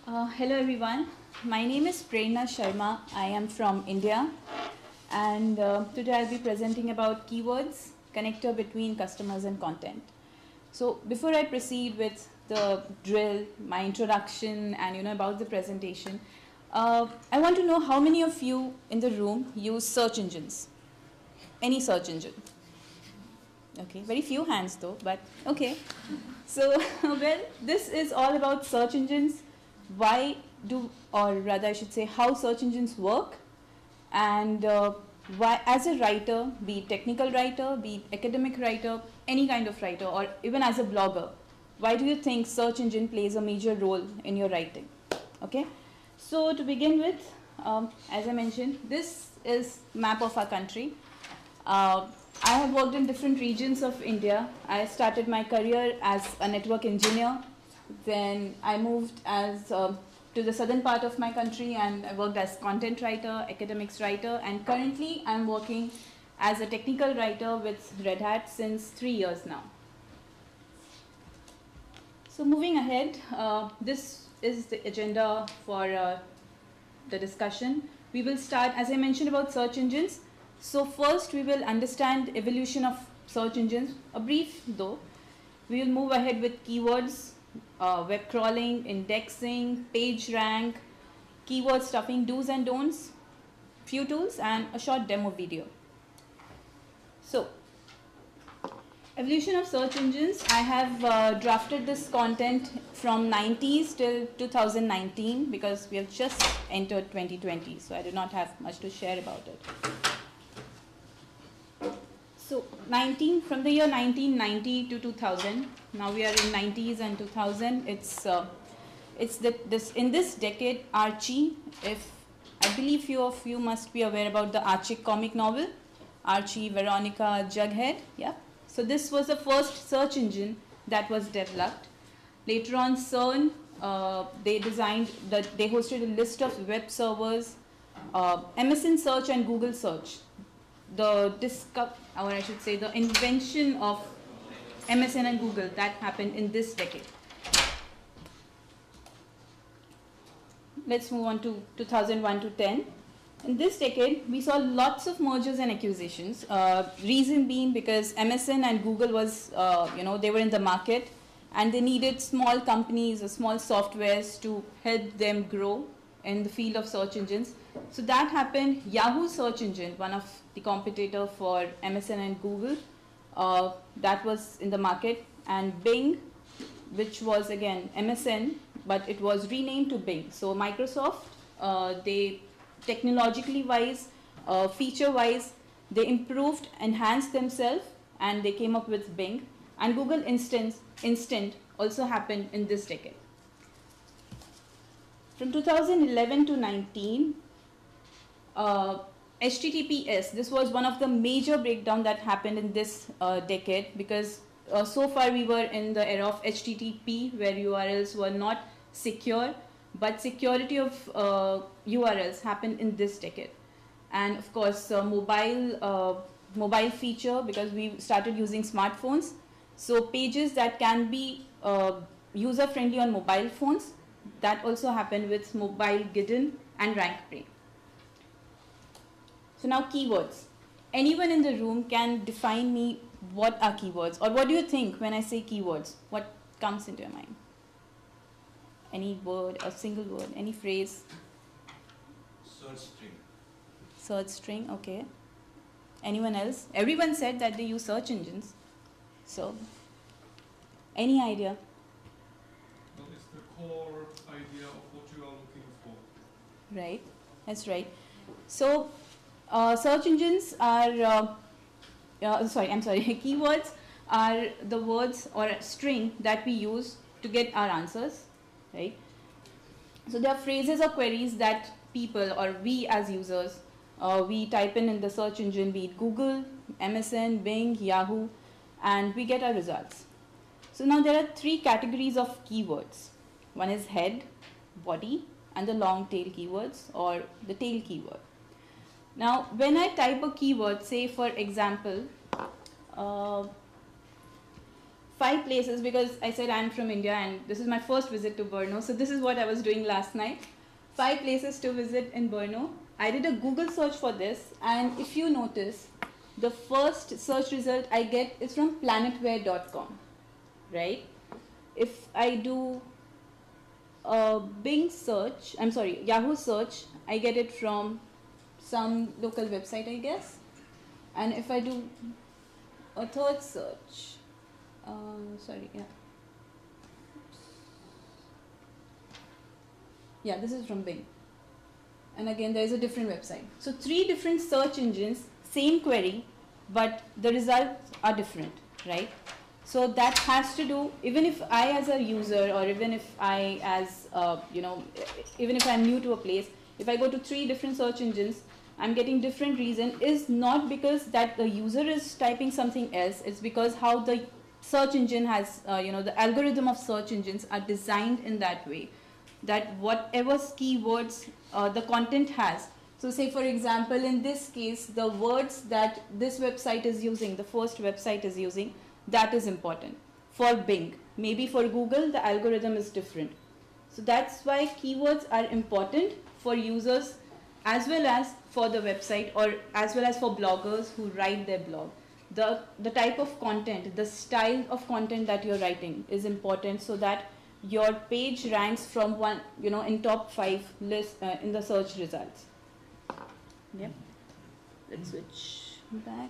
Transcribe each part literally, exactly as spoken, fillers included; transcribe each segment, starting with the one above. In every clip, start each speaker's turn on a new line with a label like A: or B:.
A: Uh, hello everyone, my name is Prerana Sharma. I am from India, and uh, today I'll be presenting about keywords, connector between customers and content. So before I proceed with the drill, my introduction and you know about the presentation, uh, I want to know how many of you in the room use search engines? Any search engine? Okay, very few hands though, but okay. So, well, this is all about search engines. Why do, or rather I should say, how search engines work, and uh, why, as a writer, be it technical writer, be it academic writer, any kind of writer, or even as a blogger, why do you think search engine plays a major role in your writing? Okay, so to begin with, um, as I mentioned, this is map of our country. Uh, I have worked in different regions of India. I started my career as a network engineer. Then I moved as uh, to the southern part of my country, and I worked as content writer, academics writer, and currently I'm working as a technical writer with Red Hat since three years now. So moving ahead, uh, this is the agenda for uh, the discussion. We will start, as I mentioned, about search engines. So first we will understand evolution of search engines, a brief though. We will move ahead with keywords, uh, web crawling, indexing, page rank, keyword stuffing, do's and don'ts, few tools, and a short demo video. So, evolution of search engines. I have uh, drafted this content from nineties till two thousand nineteen because we have just entered twenty twenty, so I do not have much to share about it. So nineteen, from the year nineteen ninety to two thousand, now we are in nineties and two thousand. It's uh, it's the, this in this decade Archie. If I believe few of you must be aware about the Archie comic novel, Archie, Veronica, Jughead. Yeah. So this was the first search engine that was developed. Later on, CERN, uh, they designed that they hosted a list of web servers, uh, M S N search and Google search. The discover, or I should say, the invention of M S N and Google, that happened in this decade. Let's move on to two thousand one to ten. In this decade, we saw lots of mergers and acquisitions. Uh, reason being because M S N and Google was, uh, you know, they were in the market, and they needed small companies or small softwares to help them grow in the field of search engines. So that happened. Yahoo search engine, one of the competitor for M S N and Google, uh, that was in the market, and Bing, which was again M S N, but it was renamed to Bing. So Microsoft, uh, they technologically wise, uh, feature wise, they improved, enhanced themselves, and they came up with Bing. And Google Instance, Instant also happened in this decade. From two thousand eleven to nineteen, uh, H T T P S, this was one of the major breakdown that happened in this uh, decade, because uh, so far we were in the era of H T T P, where U R Ls were not secure, but security of uh, U R Ls happened in this decade. And of course, uh, mobile, uh, mobile feature, because we started using smartphones. So pages that can be uh, user-friendly on mobile phones, that also happened with Mobile Gidden and RankBrain. So now keywords. Anyone in the room can define me what are keywords, or what do you think when I say keywords? What comes into your mind? Any word, a single word, any phrase?
B: Search string.
A: Search string, okay. Anyone else? Everyone said that they use search engines. So, any idea?
B: Well, it's the core idea of what you are looking for.
A: Right, that's right. So, uh, search engines are, uh, uh, sorry, I'm sorry, keywords are the words or a string that we use to get our answers, right? So, there are phrases or queries that people or we as users, uh, we type in in the search engine, be it Google, M S N, Bing, Yahoo, and we get our results. So now there are three categories of keywords. One is head, body, and the long tail keywords, or the tail keyword. Now when I type a keyword, say for example, uh, five places, because I said I'm from India and this is my first visit to Brno. So this is what I was doing last night. Five places to visit in Brno. I did a Google search for this, and if you notice, the first search result I get is from planetware dot com, right? If I do a Bing search, I'm sorry, Yahoo search, I get it from some local website, I guess. And if I do a third search, uh, sorry, yeah. Yeah, this is from Bing. And again, there is a different website. So three different search engines, same query, but the results are different, right? So that has to do, even if I as a user, or even if I as, uh, you know, even if I'm new to a place, if I go to three different search engines, I'm getting different reason, is not because that the user is typing something else, it's because how the search engine has, uh, you know, the algorithm of search engines are designed in that way, that whatever keywords uh, the content has. So say for example, in this case, the words that this website is using, the first website is using, that is important for Bing. Maybe for Google, the algorithm is different. So that's why keywords are important for users as well as for the website, or as well as for bloggers who write their blog. The, the type of content, the style of content that you're writing is important, so that your page ranks from one, you know, in top five list uh, in the search results. Yep. Let's switch back.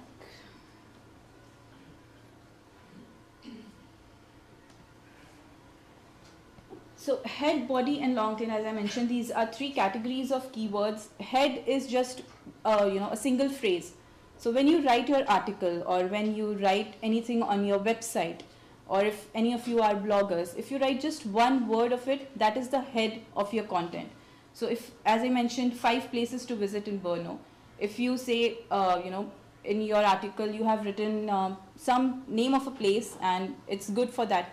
A: So head, body, and long tail, as I mentioned, these are three categories of keywords. Head is just, uh, you know, a single phrase. So when you write your article, or when you write anything on your website, or if any of you are bloggers, if you write just one word of it, that is the head of your content. So if, as I mentioned, five places to visit in Brno, if you say, uh, you know, in your article you have written uh, some name of a place, and it's good for that,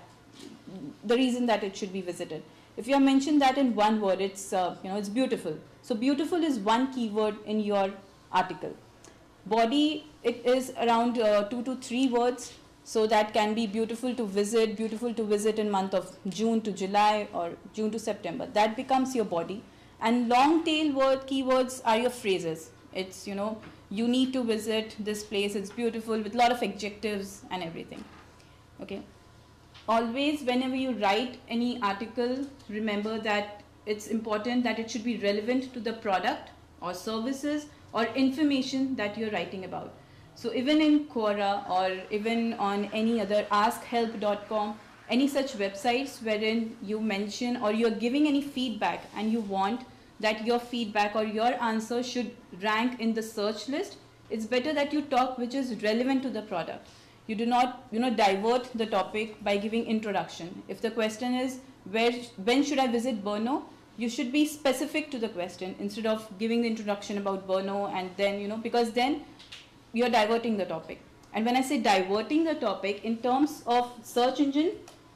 A: the reason that it should be visited. If you have mentioned that in one word, it's, uh, you know, it's beautiful. So beautiful is one keyword in your article. Body, it is around uh, two to three words. So that can be beautiful to visit, beautiful to visit in month of June to July, or June to September. That becomes your body. And long tail word keywords are your phrases. It's, you know, you need to visit this place, it's beautiful, with a lot of adjectives and everything. Okay. Always, whenever you write any article, remember that it's important that it should be relevant to the product or services or information that you're writing about. So even in Quora, or even on any other ask help dot com, any such websites wherein you mention or you're giving any feedback, and you want that your feedback or your answer should rank in the search list, it's better that you talk which is relevant to the product. You do not, you know, divert the topic by giving introduction. If the question is, where, when should I visit Brno? You should be specific to the question instead of giving the introduction about Brno, and then, you know, because then you're diverting the topic. And when I say diverting the topic, in terms of search engine,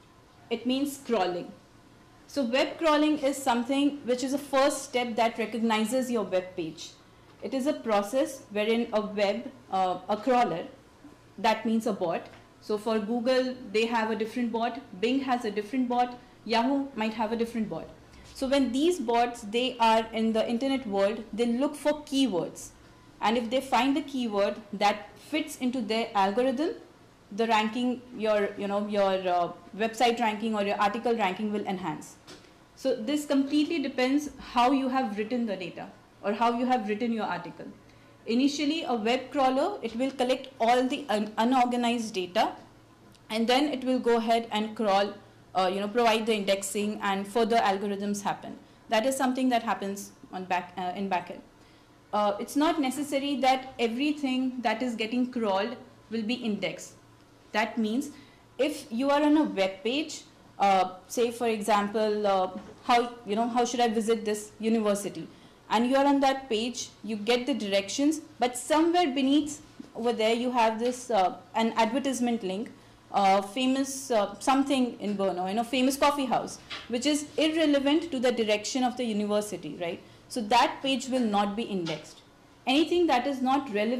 A: it means crawling. So web crawling is something which is a first step that recognizes your web page. It is a process wherein a web, uh, a crawler, that means a bot. So for Google, they have a different bot, Bing has a different bot, Yahoo might have a different bot. So when these bots, they are in the internet world, they look for keywords. And if they find the keyword that fits into their algorithm, the ranking, your, you know, your uh, website ranking or your article ranking will enhance. So this completely depends how you have written the data or how you have written your article. Initially, a web crawler, it will collect all the un unorganized data, and then it will go ahead and crawl, uh, you know, provide the indexing, and further algorithms happen. That is something that happens on back, uh, in backend. Uh, it's not necessary that everything that is getting crawled will be indexed. That means if you are on a web page, uh, say for example, uh, how, you know, how should I visit this university? And you are on that page, you get the directions, but somewhere beneath over there you have this, uh, an advertisement link, uh, famous uh, something in Brno, you know, famous coffee house, which is irrelevant to the direction of the university, right? So that page will not be indexed. Anything that is not relevant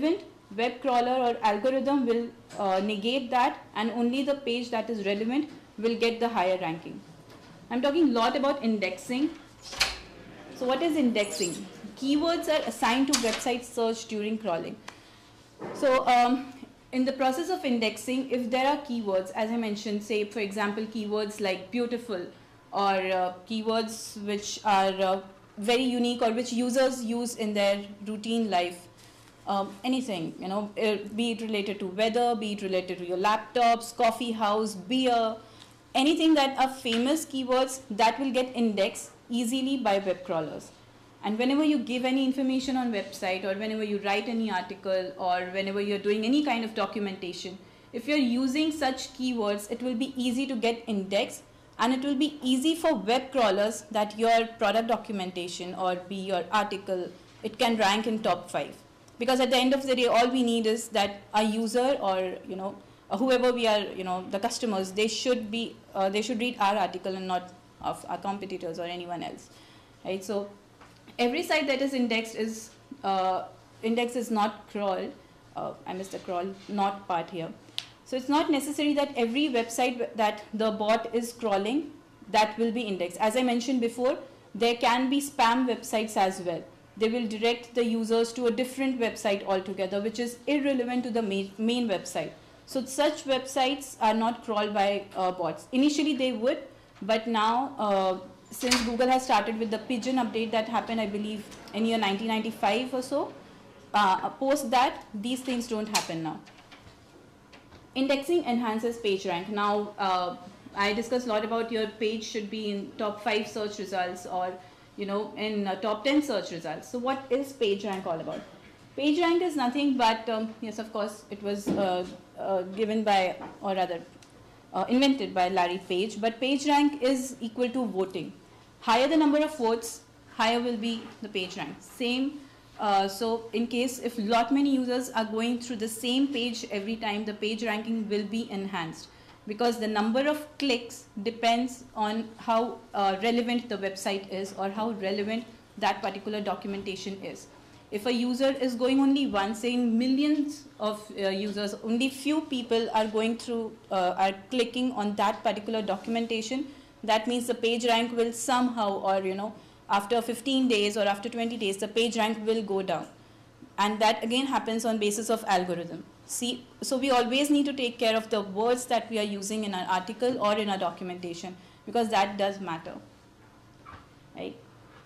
A: web crawler or algorithm will uh, negate that, and only the page that is relevant will get the higher ranking. I'm talking a lot about indexing. So what is indexing? Keywords are assigned to website search during crawling. So um, in the process of indexing, if there are keywords, as I mentioned, say for example keywords like beautiful, or uh, keywords which are uh, very unique or which users use in their routine life, um, anything, you know, be it related to weather, be it related to your laptops, coffee house, beer, anything that are famous keywords, that will get indexed easily by web crawlers. And whenever you give any information on website, or whenever you write any article, or whenever you're doing any kind of documentation, if you're using such keywords, it will be easy to get indexed, and it will be easy for web crawlers that your product documentation or be your article, it can rank in top five. Because at the end of the day, all we need is that a user, or you know, whoever we are, you know, the customers, they should be, uh, they should read our article and not of our competitors or anyone else, right? So every site that is indexed is, uh, index is not crawled. Uh, I missed the crawl, not part here. So it's not necessary that every website that the bot is crawling, that will be indexed. As I mentioned before, there can be spam websites as well. They will direct the users to a different website altogether, which is irrelevant to the main, main website. So such websites are not crawled by uh, bots. Initially they would, but now, uh, since Google has started with the pigeon update that happened, I believe, in year nineteen ninety-five or so, uh, post that, these things don't happen now. Indexing enhances page rank. Now, uh, I discussed a lot about your page should be in top five search results, or you know, in uh, top ten search results. So what is page rank all about? Page rank is nothing but, um, yes, of course, it was uh, uh, given by, or rather, uh, invented by Larry Page, but page rank is equal to voting. Higher the number of votes, higher will be the page rank. Same, uh, so in case if lot many users are going through the same page every time, the page ranking will be enhanced, because the number of clicks depends on how uh, relevant the website is, or how relevant that particular documentation is. If a user is going only once, saying millions of uh, users, only few people are going through, uh, are clicking on that particular documentation, that means the page rank will somehow, or you know, after fifteen days or after twenty days, the page rank will go down. And that again happens on basis of algorithm. See, so we always need to take care of the words that we are using in our article or in our documentation, because that does matter, right?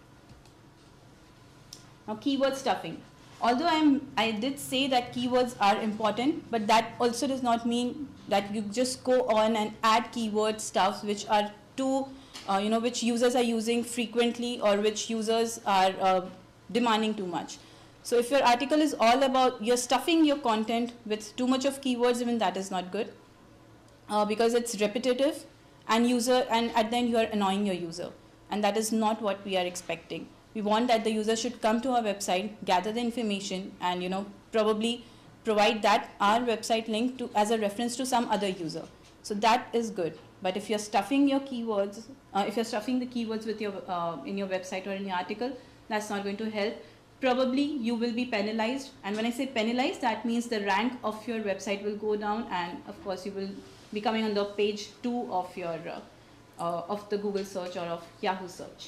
A: Now, keyword stuffing. Although I'm, I did say that keywords are important, but that also does not mean that you just go on and add keyword stuffs which are too, uh, you know, which users are using frequently, or which users are uh, demanding too much. So if your article is all about, you're stuffing your content with too much of keywords, even that is not good, uh, because it's repetitive, and user, and at the end you are annoying your user, and that is not what we are expecting. We want that the user should come to our website, gather the information, and you know, probably provide that our website link to as a reference to some other user. So that is good. But if you're stuffing your keywords, uh, if you're stuffing the keywords with your uh, in your website or in your article, that's not going to help. Probably you will be penalized, and when I say penalized, that means the rank of your website will go down, and of course you will be coming on the page two of your uh, uh, of the Google search or of Yahoo search.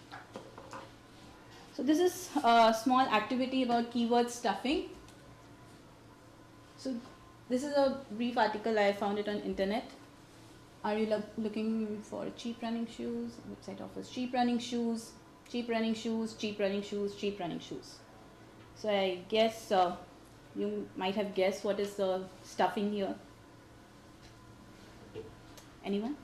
A: So this is a small activity about keyword stuffing. So this is a brief article, I found it on internet. Are you lo looking for cheap running shoes? Website offers cheap running shoes, cheap running shoes, cheap running shoes, cheap running shoes. So I guess uh, you might have guessed what is the stuffing here. Anyone?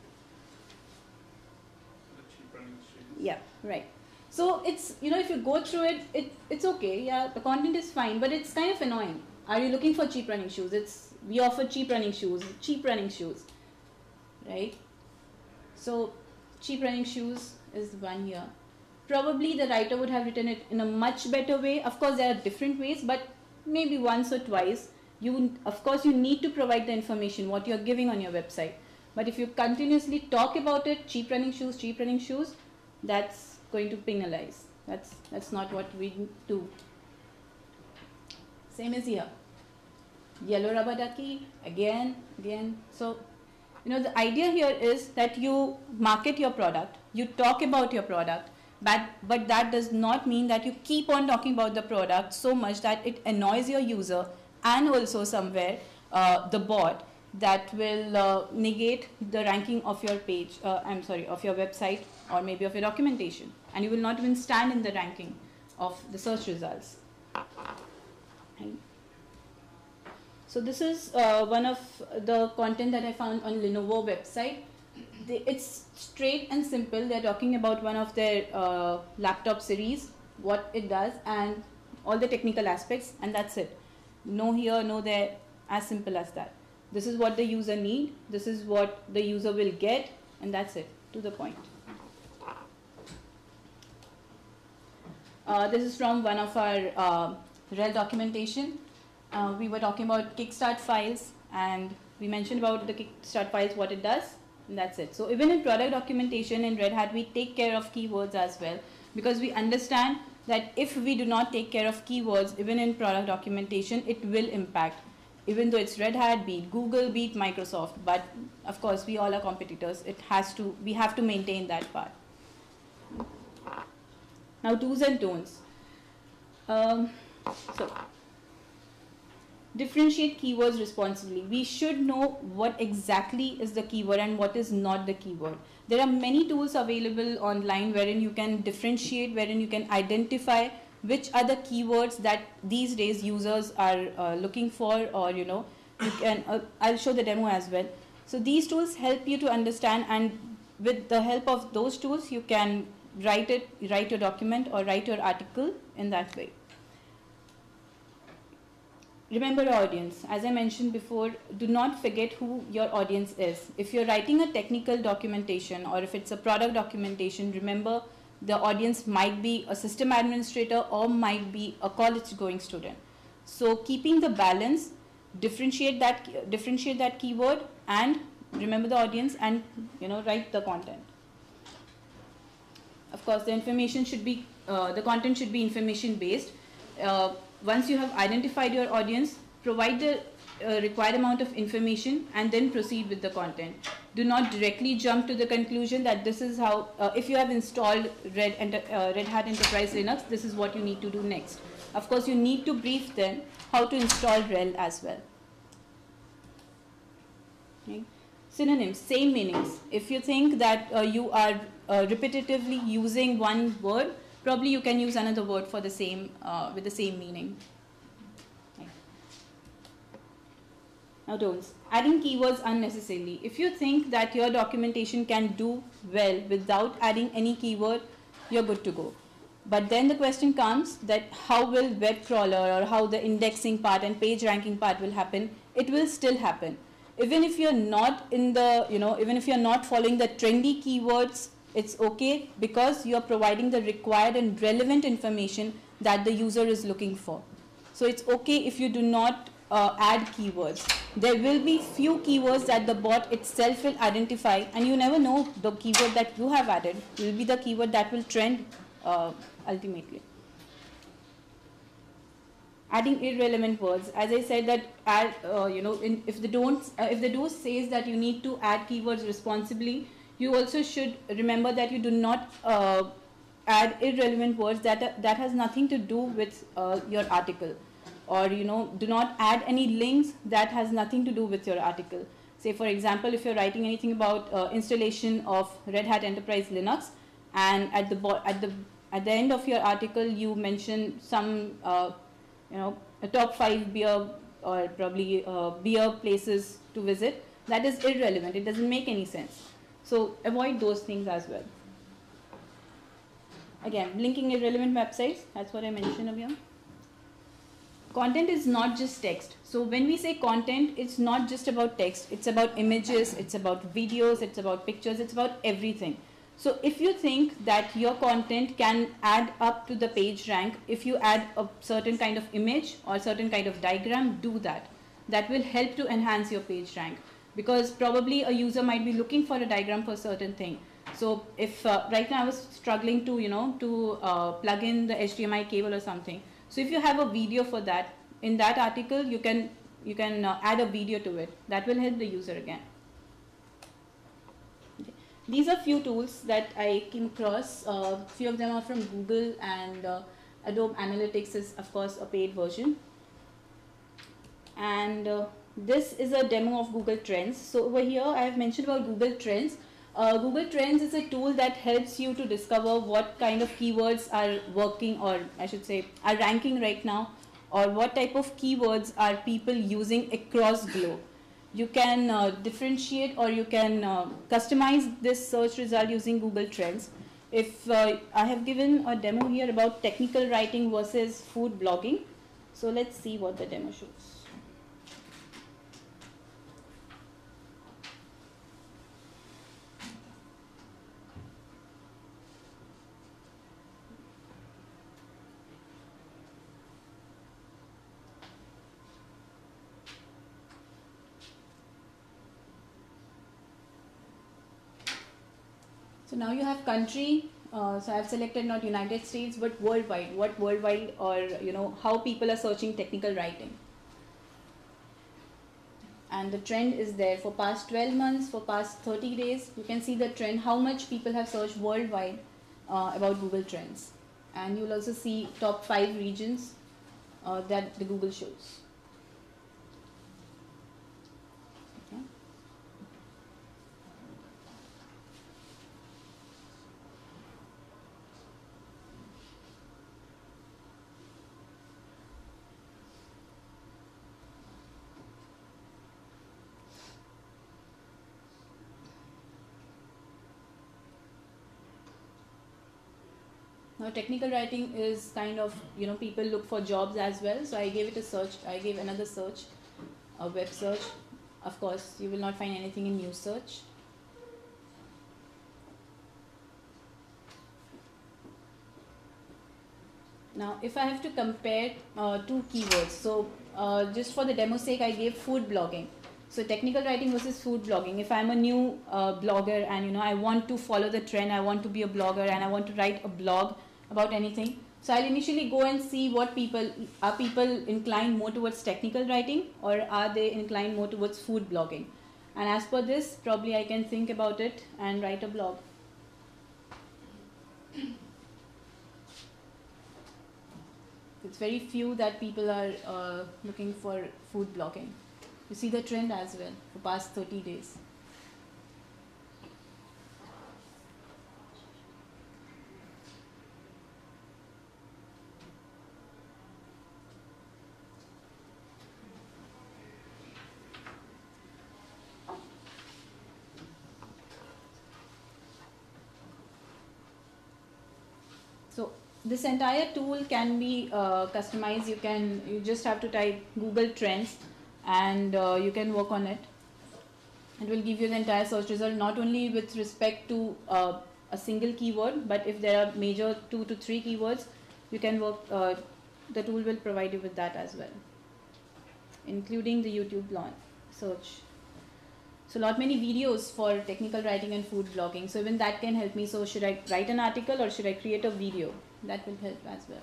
B: The cheap running shoes.
A: Yeah, right. So it's, you know, if you go through it, it, it's okay, yeah, the content is fine, but it's kind of annoying. Are you looking for cheap running shoes? It's, we offer cheap running shoes, cheap running shoes, right? So cheap running shoes is one here. Probably the writer would have written it in a much better way. Of course, there are different ways, but maybe once or twice. You, of course, you need to provide the information, what you're giving on your website. But if you continuously talk about it, cheap running shoes, cheap running shoes, that's going to penalize. That's, that's not what we do. Same as here. Yellow rubber ducky, again, again. So, you know, the idea here is that you market your product, you talk about your product, but, but that does not mean that you keep on talking about the product so much that it annoys your user and also somewhere uh, the bot, that will uh, negate the ranking of your page, uh, I'm sorry, of your website or maybe of your documentation, and you will not even stand in the ranking of the search results. Right. So this is uh, one of the content that I found on Lenovo website. They, it's straight and simple. They're talking about one of their uh, laptop series, what it does, and all the technical aspects, and that's it. No here, no there, as simple as that. This is what the user need, this is what the user will get, and that's it, to the point. Uh, this is from one of our uh, rel documentation. Uh, we were talking about kickstart files, and we mentioned about the kickstart files, what it does, and that's it. So even in product documentation in Red Hat, we take care of keywords as well, because we understand that if we do not take care of keywords, even in product documentation, it will impact. Even though it's Red Hat, be it Google, be it Microsoft, but of course we all are competitors. It has to, we have to maintain that part. Now do's and don'ts. Um, so. Differentiate keywords responsibly. We should know what exactly is the keyword and what is not the keyword. There are many tools available online wherein you can differentiate, wherein you can identify which are the keywords that these days users are uh, looking for, or you know, you can, uh, I'll show the demo as well. So these tools help you to understand, and with the help of those tools you can write it, write your document or write your article in that way. Remember your audience. As I mentioned before, do not forget who your audience is. If you're writing a technical documentation or if it's a product documentation, remember the audience might be a system administrator or might be a college going student. So keeping the balance, differentiate that, differentiate that keyword, and remember the audience, and you know, write the content. Of course, the information should be, uh, the content should be information based. Uh, Once you have identified your audience, provide the uh, required amount of information and then proceed with the content. Do not directly jump to the conclusion that this is how, uh, if you have installed Red, uh, Red Hat Enterprise Linux, this is what you need to do next. Of course, you need to brief them how to install rel as well. Okay. Synonyms, same meanings. If you think that uh, you are uh, repetitively using one word, probably you can use another word for the same, uh, with the same meaning. Okay. Now don'ts. Adding keywords unnecessarily. If you think that your documentation can do well without adding any keyword, you're good to go. But then the question comes that how will web crawler or how the indexing part and page ranking part will happen? It will still happen. Even if you're not in the, you know, even if you're not following the trendy keywords, it's okay, because you're providing the required and relevant information that the user is looking for. So it's okay if you do not uh, add keywords. There will be few keywords that the bot itself will identify, and you never know the keyword that you have added will be the keyword that will trend uh, ultimately. Adding irrelevant words. As I said that add, uh, you know, in, if the don't, uh, if the do says that you need to add keywords responsibly, you also should remember that you do not uh, add irrelevant words that, uh, that has nothing to do with uh, your article, or you know, do not add any links that has nothing to do with your article. Say for example, if you're writing anything about uh, installation of Red Hat Enterprise Linux, and at the at the at the end of your article you mention some uh, you know, a top five beer or probably uh, beer places to visit, that is irrelevant. It doesn't make any sense. So avoid those things as well. Again, linking irrelevant websites, that's what I mentioned over here. Content is not just text. So when we say content, it's not just about text. It's about images, it's about videos, it's about pictures, it's about everything. So if you think that your content can add up to the page rank, if you add a certain kind of image or certain kind of diagram, do that. That will help to enhance your page rank. Because probably a user might be looking for a diagram for a certain thing. So if uh, right now I was struggling to, you know, to uh, plug in the H D M I cable or something. So if you have a video for that, in that article you can, you can uh, add a video to it. That will help the user again. Okay. These are few tools that I came across. Uh, few of them are from Google, and uh, Adobe Analytics is of course a paid version. And uh, this is a demo of Google Trends. So over here I have mentioned about Google Trends. Uh, Google Trends is a tool that helps you to discover what kind of keywords are working, or I should say are ranking right now, or what type of keywords are people using across globe. You can uh, differentiate, or you can uh, customize this search result using Google Trends. If uh, I have given a demo here about technical writing versus food blogging. So let's see what the demo shows. So now you have country, uh, so I have selected not United States but worldwide, what worldwide, or you know how people are searching technical writing. And the trend is there for past twelve months, for past thirty days, you can see the trend, how much people have searched worldwide uh, about Google Trends. And you will also see top five regions uh, that the Google shows. Now technical writing is kind of, you know, people look for jobs as well. So I gave it a search, I gave another search, a web search. Of course, you will not find anything in news search. Now if I have to compare uh, two keywords, so uh, just for the demo sake I gave food blogging. So technical writing versus food blogging. If I'm a new uh, blogger and you know I want to follow the trend, I want to be a blogger and I want to write a blog about anything. So I'll initially go and see what people, are people inclined more towards technical writing, or are they inclined more towards food blogging. And as per this, probably I can think about it and write a blog. It's very few that people are uh, looking for food blogging. You see the trend as well for past thirty days. So this entire tool can be uh, customized. You can, you just have to type Google Trends and uh, you can work on it. It will give you the entire search result, not only with respect to uh, a single keyword, but if there are major two to three keywords, you can work, uh, the tool will provide you with that as well, including the YouTube launch search. So lot many videos for technical writing and food blogging. So even that can help me. So should I write an article or should I create a video? That will help as well.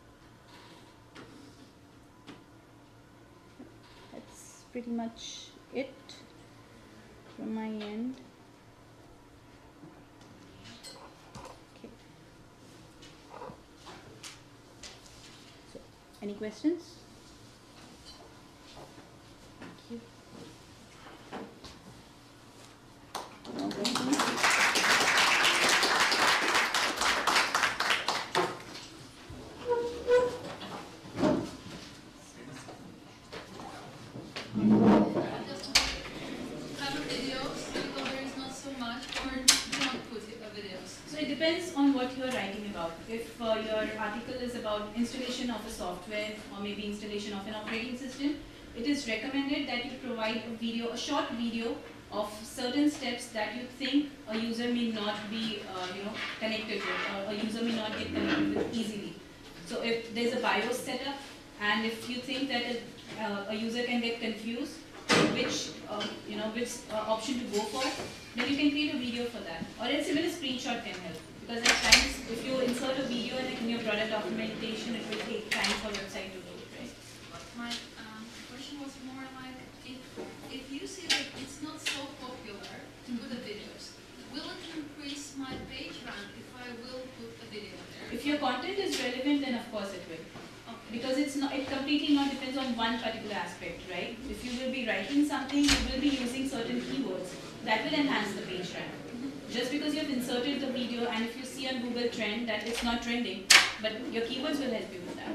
A: That's pretty much it from my end. Okay. So, any questions? Thank you. No questions? If uh, your article is about installation of a software or maybe installation of an operating system, it is recommended that you provide a video, a short video of certain steps that you think a user may not be uh, you know, connected with, or a user may not get connected with easily. So if there's a BIOS setup, and if you think that a, uh, a user can get confused which uh, you know which uh, option to go for, then you can create a video for that, or else even a screenshot can help. Because at times, if you insert a video in, in your product documentation, it will take time for website to load, right?
C: My um, question was more like see that it's not so popular to put the videos. Will it increase my page rank if I will put a video there?
A: If your content is relevant, then of course it will.
C: Okay.
A: Because it's not, it completely not depends on one particular aspect, right? If you will be writing something, you will be using certain keywords that will enhance the page rank. Just because you have inserted the video and if you see on Google trend that it's not trending, but your keywords will help you with that.